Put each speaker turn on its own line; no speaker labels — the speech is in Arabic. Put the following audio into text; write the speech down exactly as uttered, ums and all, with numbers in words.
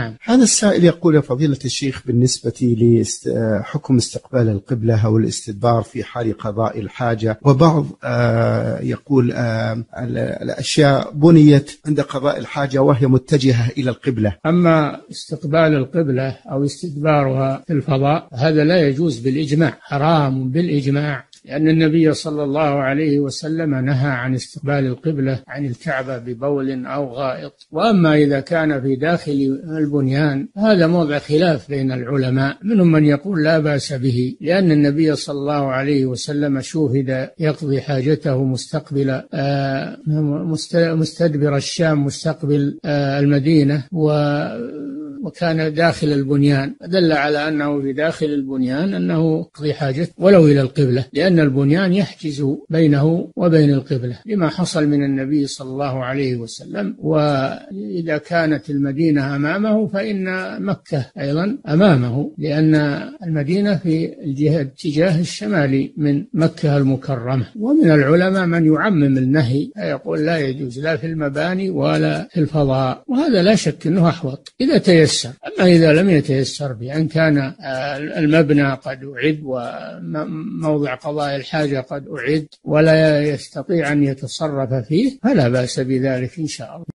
نعم.
هذا السائل يقول: يا فضيلة الشيخ، بالنسبة لحكم استقبال القبلة أو الاستدبار في حال قضاء الحاجة، وبعض يقول الأشياء بنيت عند قضاء الحاجة وهي متجهة إلى القبلة.
أما استقبال القبلة أو استدبارها في الفضاء هذا لا يجوز بالإجماع، حرام بالإجماع، لأن النبي صلى الله عليه وسلم نهى عن استقبال القبلة عن الكعبة ببول أو غائط. وأما إذا كان في داخل البنيان هذا موضع خلاف بين العلماء، منهم من يقول لا بأس به، لأن النبي صلى الله عليه وسلم شوهد يقضي حاجته مستقبل مستدبر الشام مستقبل المدينة وكان داخل البنيان، دل على أنه في داخل البنيان أنه يقضي حاجته ولو إلى القبلة، لأن البنيان يحجز بينه وبين القبلة لما حصل من النبي صلى الله عليه وسلم. وإذا كانت المدينة أمامه فإن مكة أيضا أمامه، لأن المدينة في الاتجاه الشمالي من مكة المكرمة. ومن العلماء من يعمم النهي يقول لا يجوز لا في المباني ولا في الفضاء، وهذا لا شك أنه أحوط إذا تيسر. أما إذا لم يتيسر بأن كان المبنى قد أعد وموضع قضاء الحاجة قد أعد ولا يستطيع أن يتصرف فيه فلا بأس بذلك إن شاء الله.